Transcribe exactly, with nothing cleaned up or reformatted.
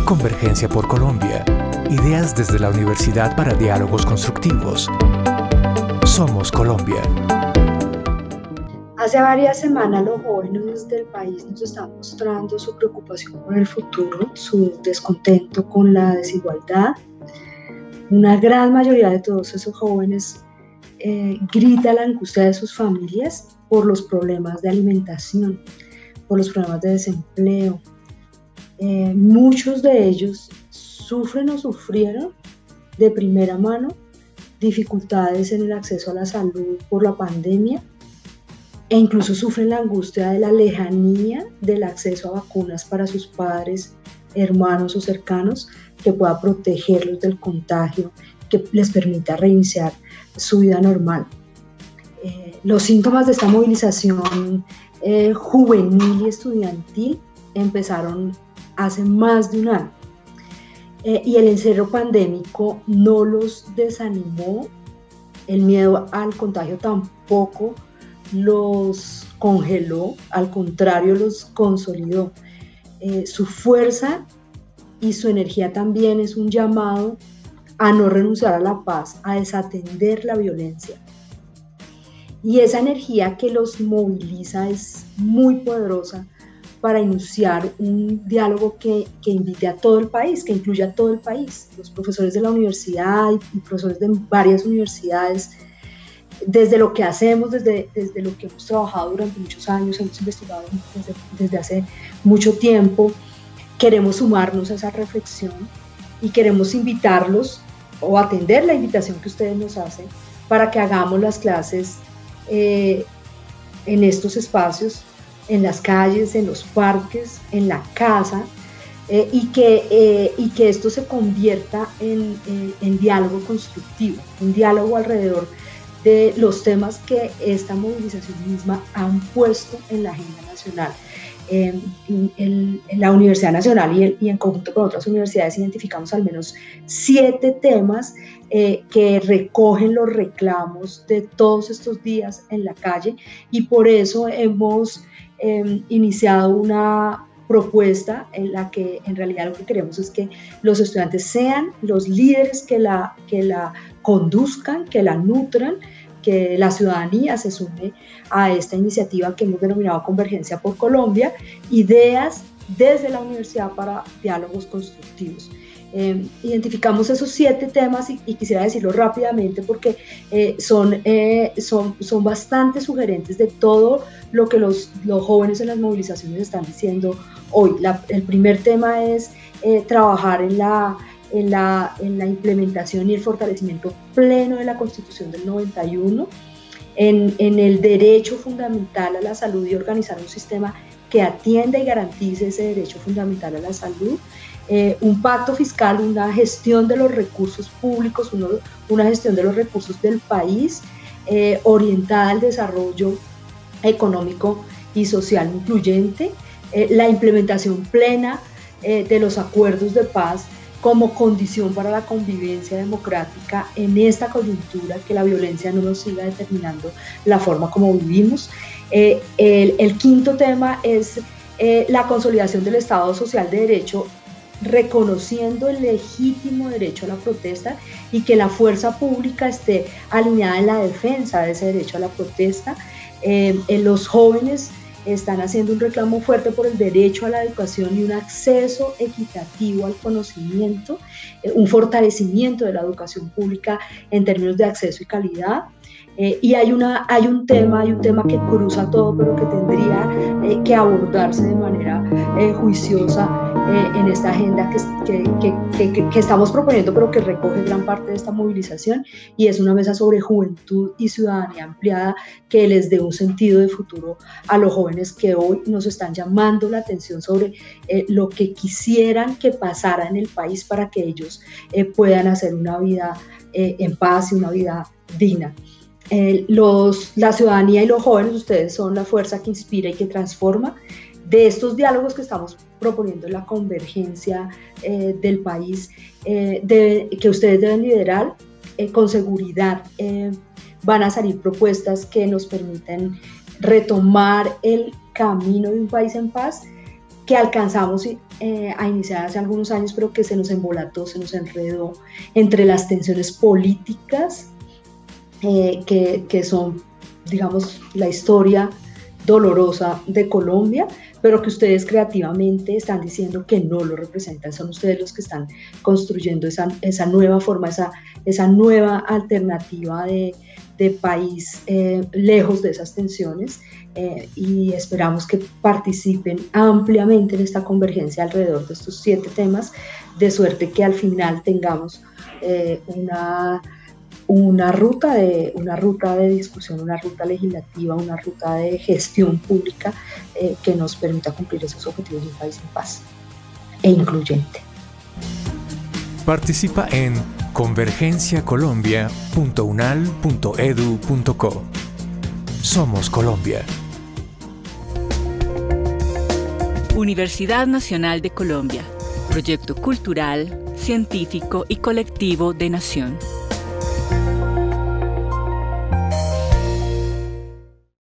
Convergencia por Colombia. Ideas desde la universidad para diálogos constructivos. Somos Colombia. Hace varias semanas los jóvenes del país nos están mostrando su preocupación por el futuro, su descontento con la desigualdad. Una gran mayoría de todos esos jóvenes eh, grita la angustia de sus familias por los problemas de alimentación, por los problemas de desempleo. Eh, muchos de ellos sufren o sufrieron de primera mano dificultades en el acceso a la salud por la pandemia e incluso sufren la angustia de la lejanía del acceso a vacunas para sus padres, hermanos o cercanos que pueda protegerlos del contagio, que les permita reiniciar su vida normal. Eh, los síntomas de esta movilización eh, juvenil y estudiantil empezaron hace más de un año. Eh, y el encierro pandémico no los desanimó, el miedo al contagio tampoco los congeló, al contrario los consolidó. Eh, su fuerza y su energía también es un llamado a no renunciar a la paz, a desatender la violencia. Y esa energía que los moviliza es muy poderosa para iniciar un diálogo que, que invite a todo el país, que incluya a todo el país. Los profesores de la universidad y profesores de varias universidades, desde lo que hacemos, desde, desde lo que hemos trabajado durante muchos años, hemos investigado desde, desde hace mucho tiempo, queremos sumarnos a esa reflexión y queremos invitarlos o atender la invitación que ustedes nos hacen para que hagamos las clases eh, en estos espacios, en las calles, en los parques, en la casa, eh, y, que, eh, y que esto se convierta en, en, en diálogo constructivo, un diálogo alrededor de los temas que esta movilización misma han puesto en la agenda nacional. Eh, en, en la Universidad Nacional y, el, y en conjunto con otras universidades identificamos al menos siete temas eh, que recogen los reclamos de todos estos días en la calle, y por eso hemos eh, iniciado una propuesta en la que en realidad lo que queremos es que los estudiantes sean los líderes que la, que la conduzcan, que la nutran, que la ciudadanía se sume a esta iniciativa que hemos denominado Convergencia por Colombia, ideas desde la universidad para diálogos constructivos. Eh, identificamos esos siete temas y, y quisiera decirlo rápidamente porque eh, son, eh, son, son bastante sugerentes de todo lo que los, los jóvenes en las movilizaciones están diciendo hoy. La, el primer tema es eh, trabajar en la En la, en la implementación y el fortalecimiento pleno de la Constitución del noventa y uno, en, en el derecho fundamental a la salud y organizar un sistema que atienda y garantice ese derecho fundamental a la salud, eh, un pacto fiscal, una gestión de los recursos públicos, uno, una gestión de los recursos del país eh, orientada al desarrollo económico y social incluyente, eh, la implementación plena eh, de los acuerdos de paz como condición para la convivencia democrática en esta coyuntura, que la violencia no nos siga determinando la forma como vivimos. Eh, el, el quinto tema es eh, la consolidación del Estado Social de Derecho, reconociendo el legítimo derecho a la protesta y que la fuerza pública esté alineada en la defensa de ese derecho a la protesta. Eh, en los jóvenes están haciendo un reclamo fuerte por el derecho a la educación y un acceso equitativo al conocimiento, eh, un fortalecimiento de la educación pública en términos de acceso y calidad. Eh, y hay, una, hay un tema, hay un tema que cruza todo, pero que tendría eh, que abordarse de manera eh, juiciosa eh, en esta agenda que, que, que, que, que estamos proponiendo, pero que recoge gran parte de esta movilización, y es una mesa sobre juventud y ciudadanía ampliada que les dé un sentido de futuro a los jóvenes que hoy nos están llamando la atención sobre eh, lo que quisieran que pasara en el país para que ellos eh, puedan hacer una vida eh, en paz y una vida digna. Eh, los, la ciudadanía y los jóvenes, ustedes son la fuerza que inspira y que transforma. De estos diálogos que estamos proponiendo en la convergencia eh, del país, eh, debe, que ustedes deben liderar, eh, con seguridad eh, van a salir propuestas que nos permiten retomar el camino de un país en paz, que alcanzamos eh, a iniciar hace algunos años, pero que se nos embolató, se nos enredó entre las tensiones políticas, eh, que, que son, digamos, la historia dolorosa de Colombia, pero que ustedes creativamente están diciendo que no lo representan. Son ustedes los que están construyendo esa, esa nueva forma, esa, esa nueva alternativa de, de país eh, lejos de esas tensiones, eh, y esperamos que participen ampliamente en esta convergencia alrededor de estos siete temas, de suerte que al final tengamos eh, una Una ruta, de, una ruta de discusión, una ruta legislativa, una ruta de gestión pública eh, que nos permita cumplir esos objetivos de un país en paz e incluyente. Participa en convergencia colombia punto unal punto edu punto co. Somos Colombia. Universidad Nacional de Colombia. Proyecto cultural, científico y colectivo de Nación.